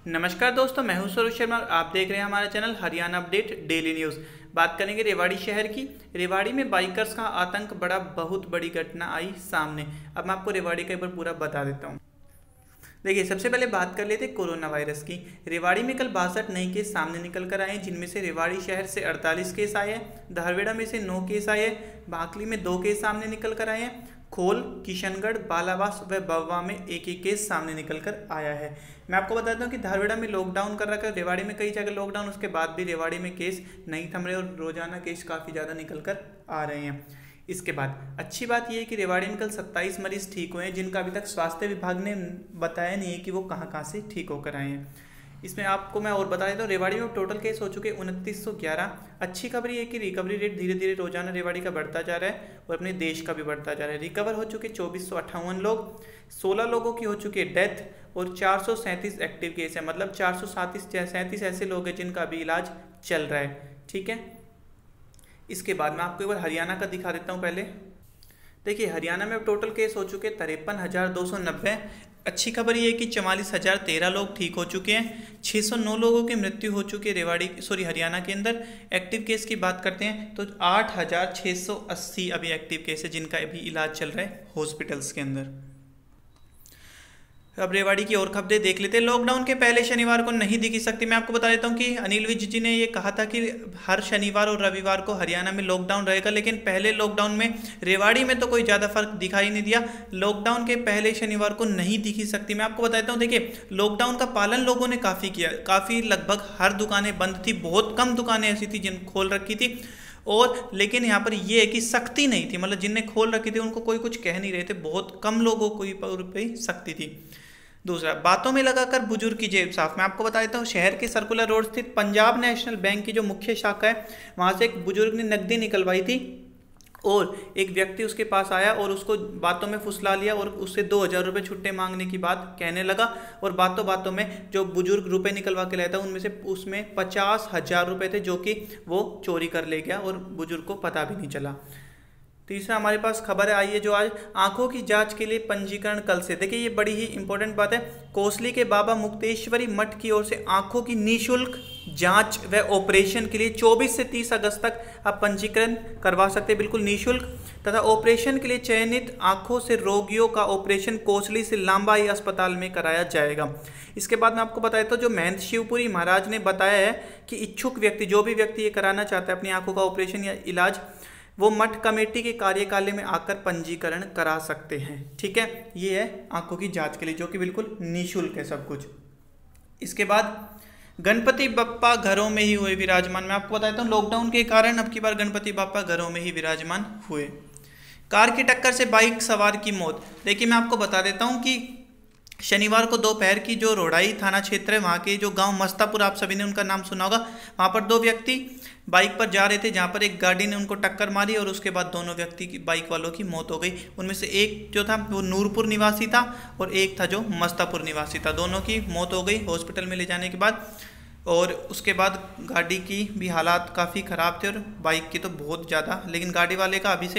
नमस्कार दोस्तों, मैं हूं सौरभ शर्मा और आप देख रहे हैं हमारा channel Haryana update daily news. बात करेंगे रेवाड़ी शहर की। रेवाड़ी में बाइकर्स का आतंक बढ़ा, बहुत बड़ी घटना आई सामने। अब मैं आपको रेवाड़ी का एक बार पूरा बता देता हूं। देखिए, सबसे पहले बात कर लेते कोरोना वायरस की। रेवाड़ी में कल 62 नए केस सामने निकल कर आए हैं, जिनमें से रेवाड़ी शहर से 48 केस आए हैं, धारवेड़ा में से 9 केस आए हैं, भाकली में 2 केस सामने निकल कर आए हैं, खोल, किशनगढ़, बालावास व बव्वा में एक एक केस सामने निकल कर आया है। मैं आपको बताता हूँ कि धारवेड़ा में लॉकडाउन कर रखा है, रेवाड़ी में कई जगह लॉकडाउन, उसके बाद भी रेवाड़ी में केस नहीं थम रहे और रोजाना केस काफ़ी ज़्यादा निकल कर आ रहे हैं। इसके बाद अच्छी बात यह है कि रेवाड़ी में कल 27 मरीज ठीक हुए हैं, जिनका अभी तक स्वास्थ्य विभाग ने बताया नहीं है कि वो कहाँ से ठीक होकर आए हैं। इसमें आपको मैं और बता देता हूँ, रेवाड़ी में टोटल केस हो चुके 2911। अच्छी खबर ये है कि रिकवरी रेट धीरे धीरे रोजाना रेवाड़ी का बढ़ता जा रहा है और अपने देश का भी बढ़ता जा रहा है। रिकवर हो चुके 2458 लोग, 16 लोगों की हो चुकी है डेथ और 437 एक्टिव केस है, मतलब 437 ऐसे लोग हैं जिनका अभी इलाज चल रहा है। ठीक है, इसके बाद मैं आपको एक बार हरियाणा का दिखा देता हूँ। पहले देखिए, हरियाणा में टोटल केस हो चुके 53,290। अच्छी खबर ये है कि 44,013 लोग ठीक हो चुके हैं, 609 लोगों की मृत्यु हो चुकी है हरियाणा के अंदर। एक्टिव केस की बात करते हैं तो 8,680 अभी एक्टिव केस है, जिनका अभी इलाज चल रहा है हॉस्पिटल्स के अंदर। अब रेवाड़ी की और खबरें देख लेते हैं। लॉकडाउन के पहले शनिवार को नहीं दिखी सकती। मैं आपको बता देता हूँ कि अनिल विज जी ने ये कहा था कि हर शनिवार और रविवार को हरियाणा में लॉकडाउन रहेगा, लेकिन पहले लॉकडाउन में रेवाड़ी में तो कोई ज़्यादा फर्क दिखाई नहीं दिया। लॉकडाउन के पहले शनिवार को नहीं दिखी सकती। मैं आपको बताता हूँ, देखिए, लॉकडाउन का पालन लोगों ने काफ़ी किया, काफ़ी लगभग हर दुकानें बंद थी, बहुत कम दुकानें ऐसी थी जिन खोल रखी थी। और लेकिन यहाँ पर ये है कि सख्ती नहीं थी, मतलब जिनने खोल रखी थी उनको कोई कुछ कह नहीं रहे थे, बहुत कम लोगों को सख्ती थी। दूसरा, बातों में लगाकर बुजुर्ग की जेब साफ। मैं आपको बता देता हूँ, शहर के सर्कुलर रोड स्थित पंजाब नेशनल बैंक की जो मुख्य शाखा है, वहाँ से एक बुजुर्ग ने नकदी निकलवाई थी और एक व्यक्ति उसके पास आया और उसको बातों में फुसला लिया और उससे 2,000 रुपये छुट्टे मांगने की बात कहने लगा। और बातों बातों में जो बुजुर्ग रुपए निकलवा के लाया था उसमें 50,000 रुपये थे, जो कि वो चोरी कर ले गया और बुजुर्ग को पता भी नहीं चला। तीसरा हमारे पास खबर आई है जो आज आंखों की जांच के लिए पंजीकरण कल से। देखिए, ये बड़ी ही इंपॉर्टेंट बात है। कोसली के बाबा मुक्तेश्वरी मठ की ओर से आंखों की निःशुल्क जांच व ऑपरेशन के लिए 24 से 30 अगस्त तक आप पंजीकरण करवा सकते हैं, बिल्कुल निःशुल्क। तथा ऑपरेशन के लिए चयनित आंखों से रोगियों का ऑपरेशन कोसली से लांबाई अस्पताल में कराया जाएगा। इसके बाद मैं आपको बताया था, जो महंत शिवपुरी महाराज ने बताया है कि इच्छुक व्यक्ति, जो भी व्यक्ति ये कराना चाहता है अपनी आंखों का ऑपरेशन या इलाज, वो मठ कमेटी के कार्यकालय में आकर पंजीकरण करा सकते हैं। ठीक है, ये है आंखों की जांच के लिए, जो कि बिल्कुल निःशुल्क है सब कुछ। इसके बाद गणपति बप्पा घरों में ही हुए विराजमान। मैं आपको बताता हूँ, लॉकडाउन के कारण अब की बार गणपति बप्पा घरों में ही विराजमान हुए। कार की टक्कर से बाइक सवार की मौत। देखिए, मैं आपको बता देता हूँ कि शनिवार को दोपहर की जो रोडाई थाना क्षेत्र है, वहाँ के जो गांव मस्तापुर, आप सभी ने उनका नाम सुना होगा, वहाँ पर 2 व्यक्ति बाइक पर जा रहे थे, जहाँ पर एक गाड़ी ने उनको टक्कर मारी और उसके बाद दोनों व्यक्ति की, बाइक वालों की मौत हो गई। उनमें से एक जो था वो नूरपुर निवासी था और एक था जो मस्तापुर निवासी था। दोनों की मौत हो गई हॉस्पिटल में ले जाने के बाद। और उसके बाद गाड़ी की भी हालात काफ़ी ख़राब थे और बाइक की तो बहुत ज़्यादा, लेकिन गाड़ी वाले का अभी से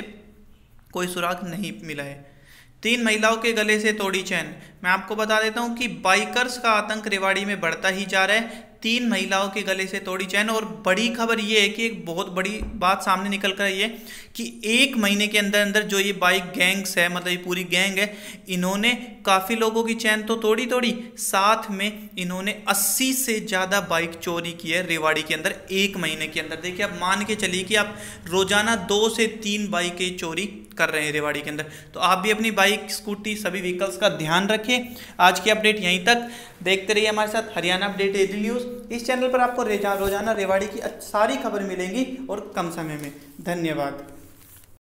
कोई सुराग नहीं मिला है। 3 महिलाओं के गले से तोड़ी चैन। मैं आपको बता देता हूं कि बाइकर्स का आतंक रेवाड़ी में बढ़ता ही जा रहा है। 3 महिलाओं के गले से तोड़ी चैन। और बड़ी खबर ये है कि एक बहुत बड़ी बात सामने निकल कर आई है कि 1 महीने के अंदर अंदर जो ये बाइक गैंग्स है, मतलब ये पूरी गैंग है, इन्होंने काफ़ी लोगों की चैन तो तोड़ी, साथ में इन्होंने 80 से ज़्यादा बाइक चोरी की है रेवाड़ी के अंदर 1 महीने के अंदर। देखिए, आप मान के चलिए कि आप रोजाना 2 से 3 बाइकें चोरी कर रहे हैं रेवाड़ी के अंदर। तो आप भी अपनी बाइक, स्कूटी, सभी व्हीकल्स का ध्यान रखें। आज की अपडेट यहीं तक। देखते रहिए हमारे साथ हरियाणा अपडेट डेली न्यूज़। इस चैनल पर आपको रोजाना रेवाड़ी की सारी खबर मिलेंगी और कम समय में। धन्यवाद।